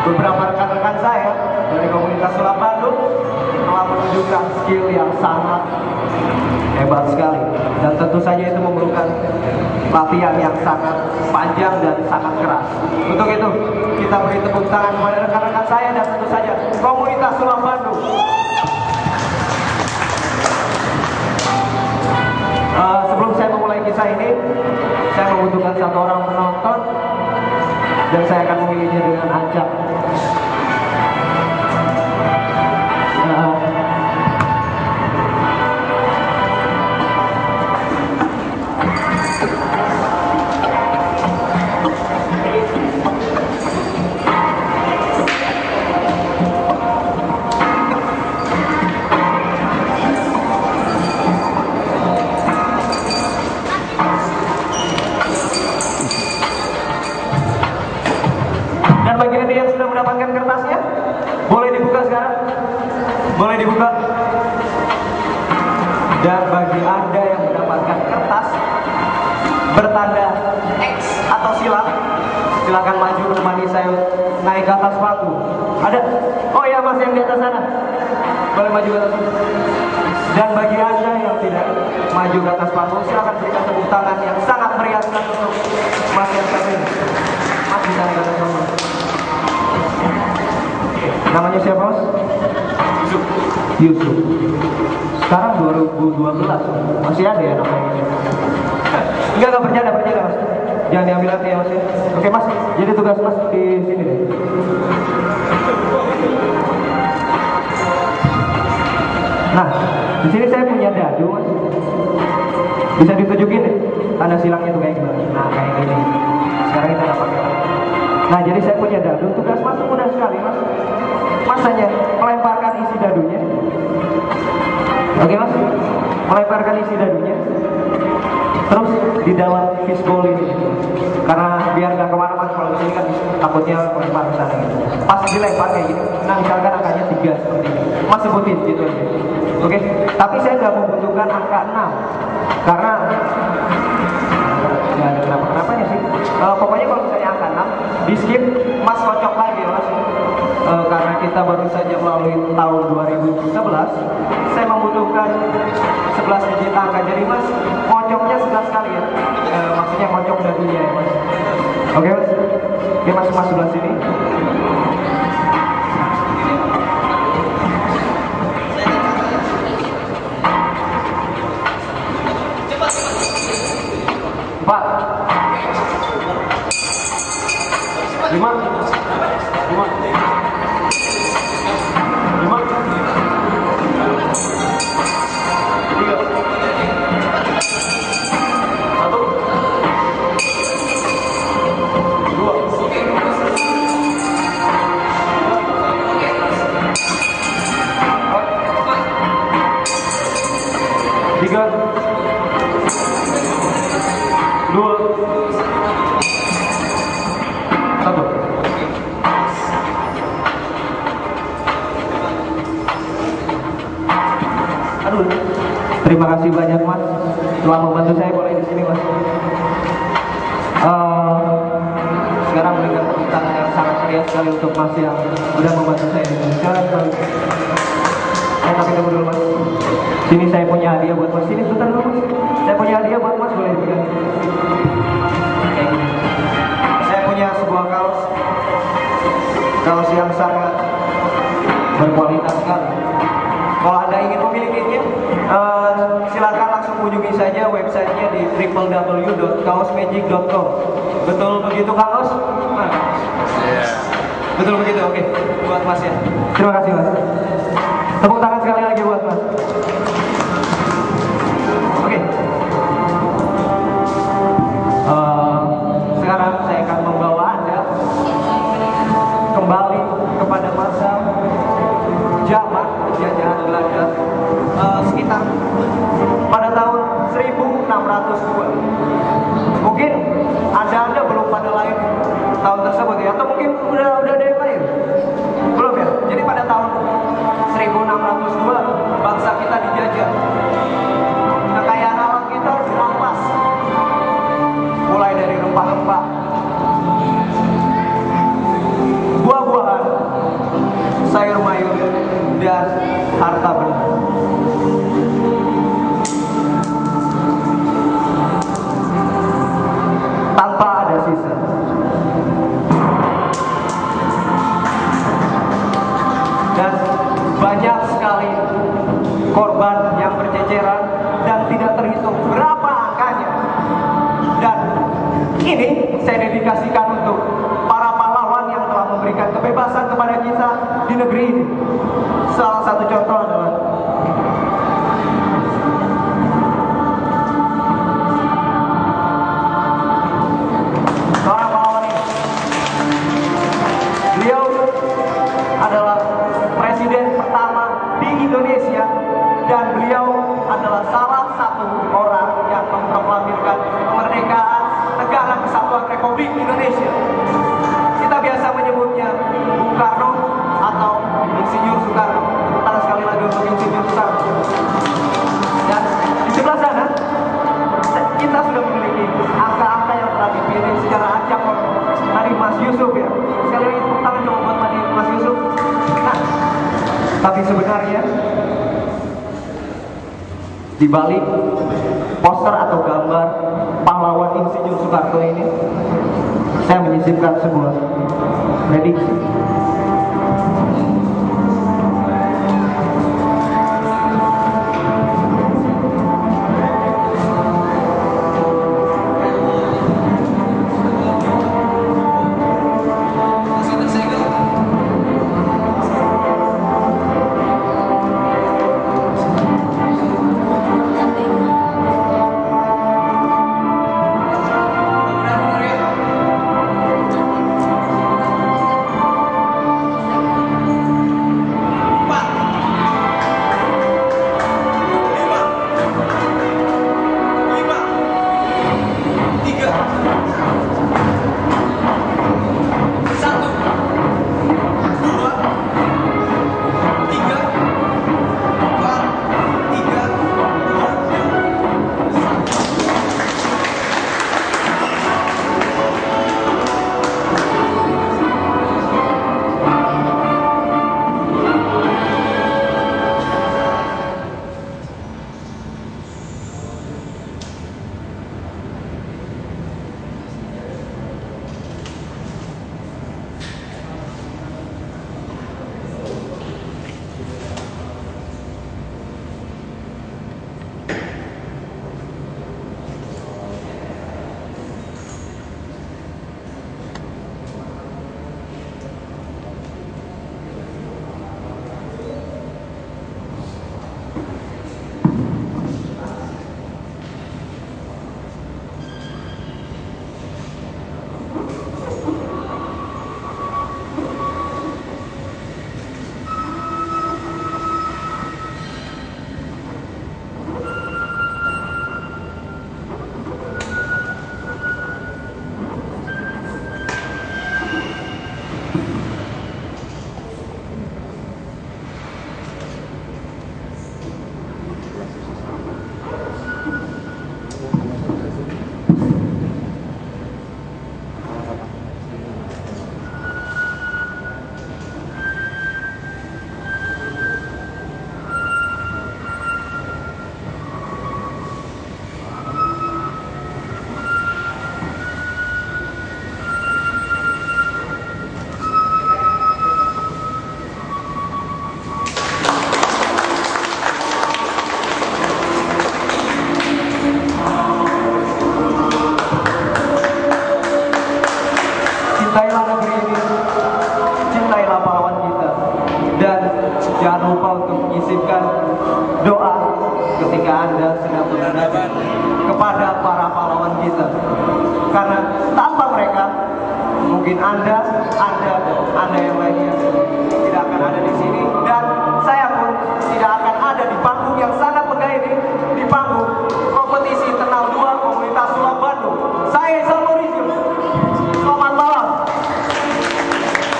beberapa rekan-rekan saya dari komunitas sulap Bandung telah menunjukkan skill yang sangat hebat sekali, dan tentu saja itu memerlukan latihan yang sangat panjang dan sangat keras. Untuk itu kita beri tepuk tangan kepada rekan-rekan saya dan tentu saja komunitas sulap Bandung. Sebelum saya memulai kisah ini, saya membutuhkan satu orang penonton dan saya akan memilihnya dengan acak. Dan bagi Anda yang sudah mendapatkan kertasnya, boleh dibuka sekarang? Boleh dibuka? Dan bagi Anda yang mendapatkan kertas bertanda X atau silang, silakan maju menemani saya naik ke atas panggung. Ada? Oh ya, Mas yang di atas sana, boleh maju ke atas. Dan bagi Anda yang tidak maju ke atas panggung, silakan berikan tepuk tangan yang sangat meriah untuk Mas yang satu ini. Mas bisa naik ke atas panggung. Namanya siapa, Mas? Yusuf. Sekarang 2012 masih ada ya namanya ini? Enggak bercanda Mas. Jangan diambil hati ya Mas. Oke Mas, jadi tugas Mas di sini deh. Nah, di sini saya punya dadu Mas. Bisa ditunjukin deh tanda silangnya tuh kayak gimana? Nah, kayak gini. Sekarang kita dapat. Nah, jadi saya punya dadu. Tugas Mas mudah sekali Mas. Mas hanya melemparkan isi dadunya. Oke Mas, melemparkan isi dadunya. Terus di dalam fishbowl ini, karena biar nggak kemana-mana kalau di sini kan takutnya melempar ke sana gitu. Pas dilempar kayak gini, nah misalkan angkanya 3 seperti ini, Mas sebutin gitu aja. Oke, tapi saya nggak membutuhkan angka 6 karena nggak ada kenapa-kenapanya sih. Pokoknya kalau misalnya angka 6 di skip, Mas kocok lagi ya Mas. Karena kita baru saja melalui tahun 2011, saya membutuhkan 11 digit angka. Jadi Mas ngocoknya 11 kali ya. Maksudnya ngocok dadunya ya Mas. Oke Mas. Oke Mas, sebelah sini. Empat, 5, 3, 2, 1. Aduh, terima kasih banyak Mas telah membantu saya mulai di sini Mas. Sekarang berikan tepuk tangan yang sangat meriah sekali untuk Mas yang sudah membantu saya di sini. Silakan. Tapi tunggu dulu Mas. Sini saya punya hadiah buat Mas. Sini sebentar dulu Mas. Saya punya hadiah buat Mas, boleh diberikan. Kayak gini. Saya punya sebuah kaos yang sangat berkualitas sekali. Kalau Anda ingin memilikinya, silakan langsung kunjungi saja websitenya di www.kaosmagic.com. Betul begitu Kaos? Nah. Yeah. Betul begitu, oke. Buat Mas ya. Terima kasih Mas. Tepuk tangan sekali lagi buat Mas. Oke. Sekarang saya akan membawa Anda kembali kepada masa zaman penjajahan Belanda, sekitar pada tahun 1602. Mungkin Anda belum pada lahir tahun tersebut ya, atau mungkin udah ada yang lahir belum ya. Jadi pada tahun 1602 bangsa kita dijajah, kekayaan alam kita dirampas, mulai dari rempah-rempah, buah-buahan, ada sisa. Dan banyak sekali korban yang berceceran dan tidak terhitung berapa angkanya. Dan ini saya dedikasikan untuk para pahlawan yang telah memberikan kebebasan kepada kita di negeri ini. Salah satu contoh adalah seorang pahlawan ini. Beliau adalah presiden pertama di Indonesia dan beliau adalah salah satu orang yang memproklamirkan kemerdekaan Negara Kesatuan Republik Indonesia. Kita biasa menyebutnya Bung Karno atau Insinyur Soekarno. Tepuk sekali lagi untuk Insinyur Soekarno. Dan di sebelah sana kita sudah memiliki angka-angka yang telah dipilih secara acak oleh tadi Mas Yusuf ya. Sekali lagi tepuk tangan coba buat Mas Yusuf. Nah, tapi sebenarnya di balik poster atau gambar pahlawan Insinyur Soekarno ini, saya menyisipkan sebuah prediksi. Cintailah negeri ini, cintailah pahlawan kita, dan jangan lupa untuk menyisipkan doa ketika Anda sedang berada kepada para pahlawan kita, karena tanpa mereka mungkin Anda yang lainnya tidak akan ada di sini, dan saya pun tidak akan ada di panggung yang sangat megah ini, di panggung kompetisi Internal 2 Komunitas Sulap Bandung. Saya Salmorizio. Selamat malam.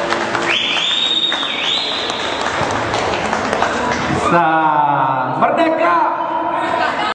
Merdeka!